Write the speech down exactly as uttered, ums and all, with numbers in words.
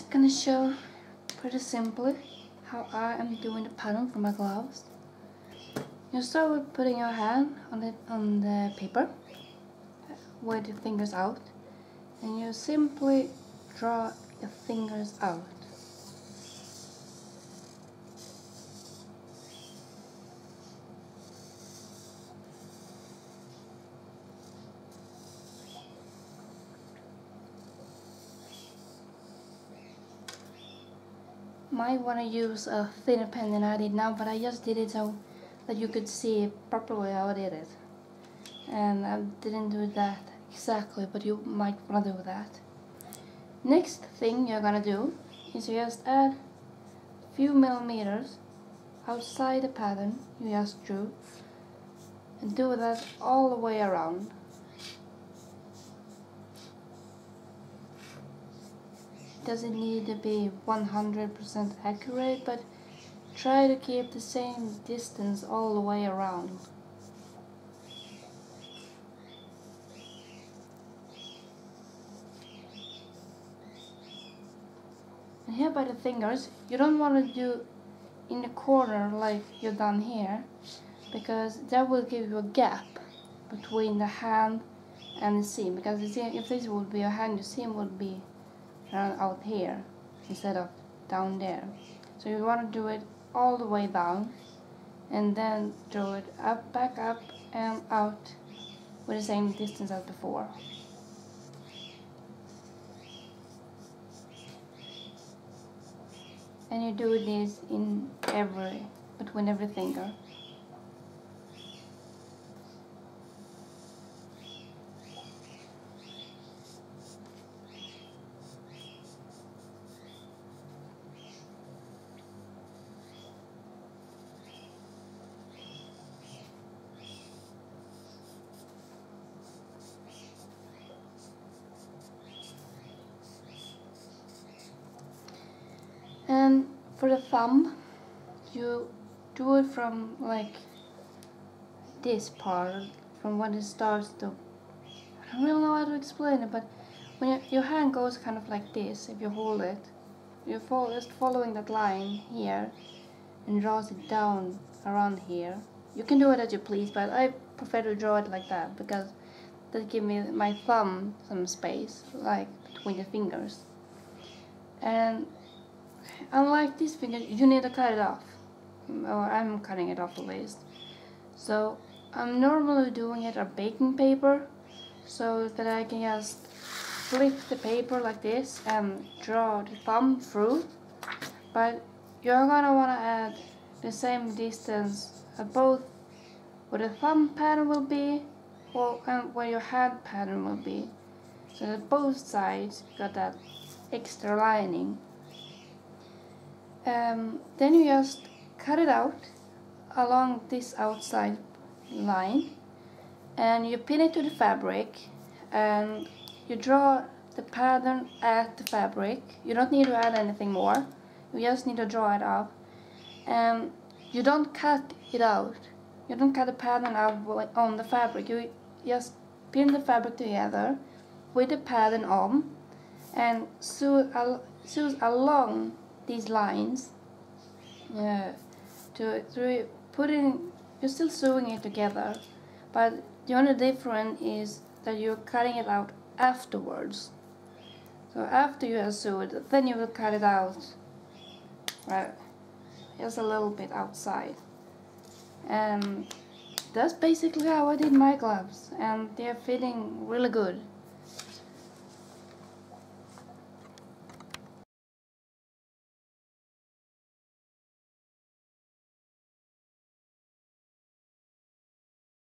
just gonna show pretty simply how I am doing the pattern for my gloves. You start with putting your hand on it on the paper with your fingers out, and you simply draw your fingers out. Might want to use a thinner pen than I did now, but I just did it so that you could see properly how I did it. And I didn't do that exactly, but you might want to do that. Next thing you're gonna do is you just add a few millimeters outside the pattern you just drew, and do that all the way around. Doesn't need to be one hundred percent accurate, but try to keep the same distance all the way around. And here by the fingers, you don't want to do in the corner like you've done here, because that will give you a gap between the hand and the seam, because if this would be your hand, your seam would be around out here instead of down there. So you want to do it all the way down and then draw it up, back up and out with the same distance as before. And you do this in every, between every finger. And for the thumb, you do it from like this part, from when it starts to, I don't really know how to explain it, but when your, your hand goes kind of like this, if you hold it, you're follow, just following that line here and draws it down around here. You can do it as you please, but I prefer to draw it like that because that gives me my thumb some space, like between the fingers. And unlike this finger, you need to cut it off, or I'm cutting it off at least. So I'm normally doing it on baking paper, so that I can just flip the paper like this and draw the thumb through. But you're gonna want to add the same distance at both where the thumb pattern will be, or and where your hand pattern will be, so that both sides got that extra lining. Um, then you just cut it out along this outside line, and you pin it to the fabric, and you draw the pattern at the fabric. You don't need to add anything more, you just need to draw it out. And you don't cut it out, you don't cut the pattern out on the fabric, you just pin the fabric together with the pattern on and sew, al sew along these lines uh, to, to put in. You're still sewing it together, but the only difference is that you're cutting it out afterwards. So after you have sewed it, then you will cut it out, right, just a little bit outside. And that's basically how I did my gloves, and they're fitting really good.